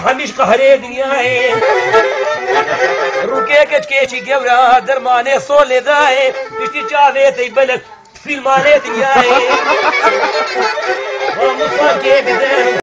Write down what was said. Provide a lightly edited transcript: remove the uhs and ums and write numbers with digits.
هەمیش قەهرێ دنیاێ ڕووکێکەچکێکی گەورە دەرمانێ سۆڵ لێدایێ پشتی چاوێتەی بەلک فیلمانێ دنیاێ